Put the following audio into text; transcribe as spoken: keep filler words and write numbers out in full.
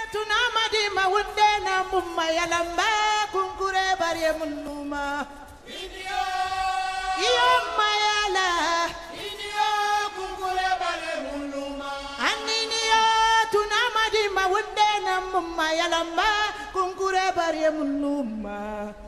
tunamadi mawunde na mumma yalamba kunkure bare munuma idiyo iyo mayala idiyo kunkure bare munuma aniniyo tunamadi mawunde na mumma yalamba kunkure bare munuma